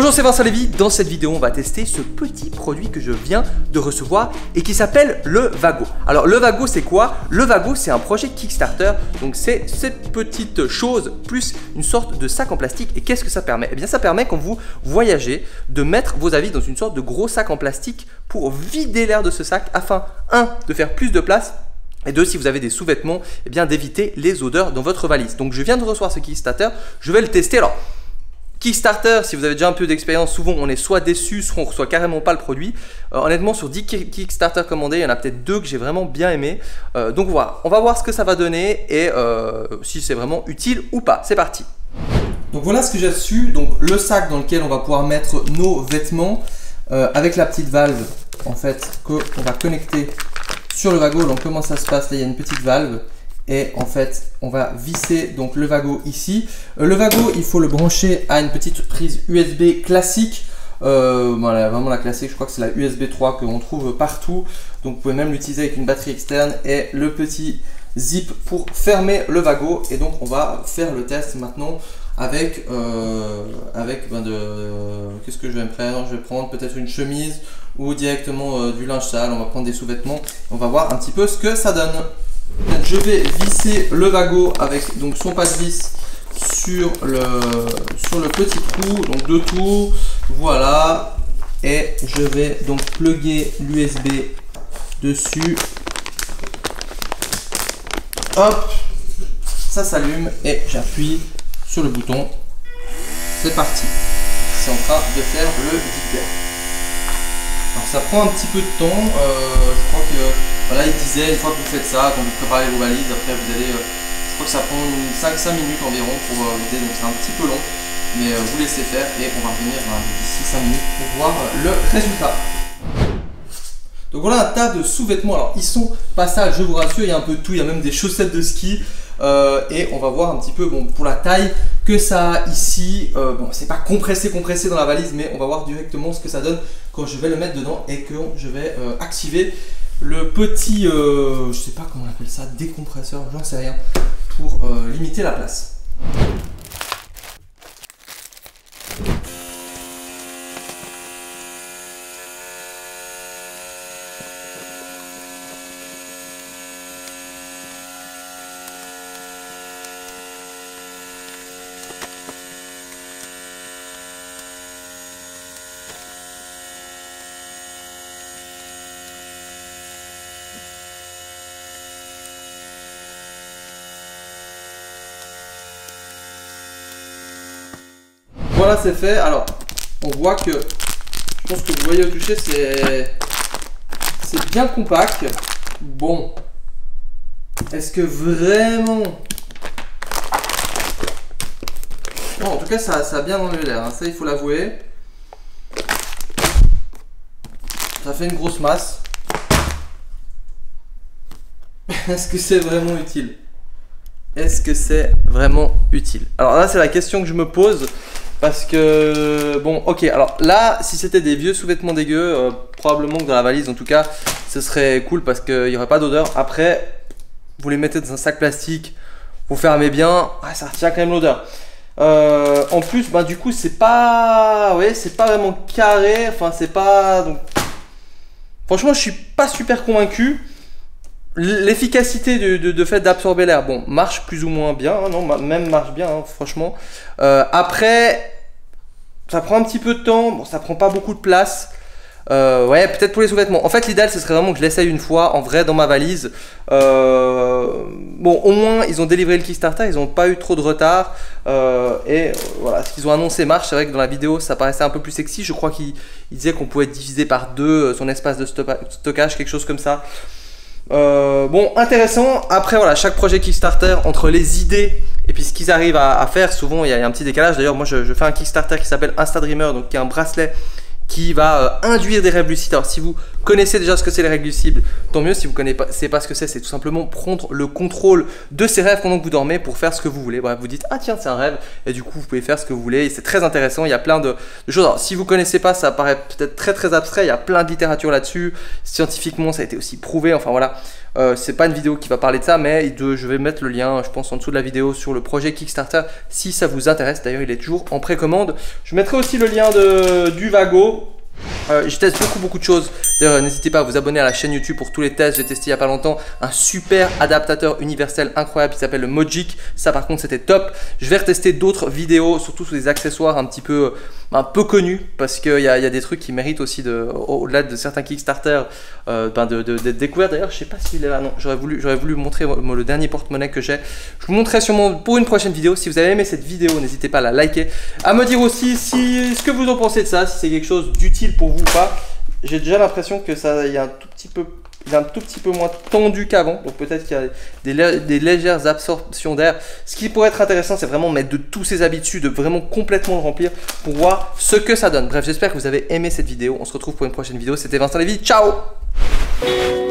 Bonjour, c'est Vincent Lévy. Dans cette vidéo, on va tester ce petit produit que je viens de recevoir et qui s'appelle le Vago. Alors, le Vago, c'est quoi? Le Vago, c'est un projet Kickstarter. Donc, c'est cette petite chose plus une sorte de sac en plastique. Et qu'est-ce que ça permet? Eh bien, ça permet quand vous voyagez de mettre vos avis dans une sorte de gros sac en plastique pour vider l'air de ce sac afin, de faire plus de place. Et deux, si vous avez des sous-vêtements, eh bien d'éviter les odeurs dans votre valise. Donc je viens de recevoir ce Kickstarter, je vais le tester. Alors, Kickstarter, si vous avez déjà un peu d'expérience, souvent on est soit déçu, soit on reçoit carrément pas le produit. Honnêtement, sur 10 Kickstarter commandés, il y en a peut-être 2 que j'ai vraiment bien aimé. Donc voilà, on va voir ce que ça va donner et si c'est vraiment utile ou pas. C'est parti. Donc voilà ce que j'ai reçu. Donc le sac dans lequel on va pouvoir mettre nos vêtements avec la petite valve en fait qu'on va connecter sur le Vago. Donc comment ça se passe? Là il y a une petite valve et en fait on va visser donc le Vago ici. Le Vago, il faut le brancher à une petite prise USB classique. Voilà, vraiment la classique, je crois que c'est la USB 3 que l'on trouve partout. Donc vous pouvez même l'utiliser avec une batterie externe et le petit zip pour fermer le Vago. Et donc on va faire le test maintenant avec qu'est-ce que je vais me prendre? Je vais prendre peut-être une chemise ou directement du linge sale. On va prendre des sous-vêtements, on va voir un petit peu ce que ça donne. Donc je vais visser le Vago avec donc son passe-vis sur le petit trou, donc 2 tours, voilà, et je vais donc plugger l'USB dessus. Hop, ça s'allume et j'appuie sur le bouton. C'est parti. C'est en train de faire le zipper. Alors ça prend un petit peu de temps. Je crois que voilà, il disait une fois que vous faites ça, quand vous préparez vos valises, après vous allez, je crois que ça prend 5 minutes environ pour vider, donc c'est un petit peu long, mais vous laissez faire et on va revenir d'ici 5 minutes pour voir le résultat. Donc voilà un tas de sous-vêtements. Alors ils sont pas sales, je vous rassure, il y a un peu de tout, il y a même des chaussettes de ski. Et on va voir un petit peu pour la taille que ça a ici. Bon, c'est pas compressé dans la valise, mais on va voir directement ce que ça donne quand je vais le mettre dedans et que je vais activer le petit, je sais pas comment on appelle ça, décompresseur, j'en sais rien, pour limiter la place. Voilà, c'est fait. Alors, on voit que, je pense que vous voyez au toucher, c'est bien compact. Bon, est-ce que vraiment... Bon, en tout cas, ça a bien enlevé l'air, hein. Ça, il faut l'avouer. Ça fait une grosse masse. Est-ce que c'est vraiment utile? Est-ce que c'est vraiment utile? Alors là, c'est la question que je me pose. Parce que, bon, ok, alors là, si c'était des vieux sous-vêtements dégueux, probablement que dans la valise, en tout cas, ce serait cool parce qu'il n'y aurait pas d'odeur. Après, vous les mettez dans un sac plastique, vous fermez bien, ça retient quand même l'odeur. En plus, du coup, c'est pas vraiment carré, enfin, c'est pas... Donc... Franchement, je suis pas super convaincu. L'efficacité de fait d'absorber l'air, bon, marche plus ou moins bien, hein, non, même marche bien, hein, franchement. Après, ça prend un petit peu de temps, bon, ça prend pas beaucoup de place. Ouais, peut-être pour les sous-vêtements. En fait, l'idéal, ce serait vraiment que je l'essaye une fois, en vrai, dans ma valise. Bon, au moins, ils ont délivré le Kickstarter, ils n'ont pas eu trop de retard. Et voilà, ce qu'ils ont annoncé marche. C'est vrai que dans la vidéo, ça paraissait un peu plus sexy. Je crois qu'ils disaient qu'on pouvait diviser par 2 son espace de stockage, quelque chose comme ça. Bon, intéressant. Après voilà, chaque projet Kickstarter, entre les idées et puis ce qu'ils arrivent à faire, souvent il y a un petit décalage. D'ailleurs moi je fais un Kickstarter qui s'appelle Instadreamer, donc qui est un bracelet qui va induire des rêves lucides. Alors si vous connaissez déjà ce que c'est les règles du cible, tant mieux. Si vous ne connaissez pas ce que c'est tout simplement prendre le contrôle de ces rêves pendant que vous dormez pour faire ce que vous voulez. Bref, vous dites ah tiens c'est un rêve et du coup vous pouvez faire ce que vous voulez et c'est très intéressant. Il y a plein de choses. Alors, si vous ne connaissez pas, ça paraît peut-être très abstrait. Il y a plein de littérature là-dessus. Scientifiquement, ça a été aussi prouvé. Enfin voilà. C'est pas une vidéo qui va parler de ça, mais je vais mettre le lien, je pense, en dessous de la vidéo sur le projet Kickstarter si ça vous intéresse. D'ailleurs, il est toujours en précommande. Je mettrai aussi le lien du Vago. Je teste beaucoup de choses. D'ailleurs, n'hésitez pas à vous abonner à la chaîne YouTube pour tous les tests. J'ai testé il n'y a pas longtemps un super adaptateur universel incroyable qui s'appelle le Mogic. Ça par contre c'était top. Je vais retester d'autres vidéos, surtout sur des accessoires un peu connus, parce qu'il y a des trucs qui méritent aussi au-delà de certains Kickstarter de découverte. D'ailleurs, je sais pas s'il est là. Non, j'aurais voulu montrer le dernier porte-monnaie que j'ai. Je vous montrerai sûrement pour une prochaine vidéo. Si vous avez aimé cette vidéo, n'hésitez pas à la liker, à me dire aussi ce que vous en pensez de ça, si c'est quelque chose d'utile pour vous ou pas. J'ai déjà l'impression que ça, il est un tout petit peu moins tendu qu'avant, donc peut-être qu'il y a des légères absorptions d'air. Ce qui pourrait être intéressant, c'est vraiment mettre de tous ces habits dessus, de vraiment complètement le remplir pour voir ce que ça donne. Bref, j'espère que vous avez aimé cette vidéo. On se retrouve pour une prochaine vidéo. C'était Vincent Lévy. Ciao!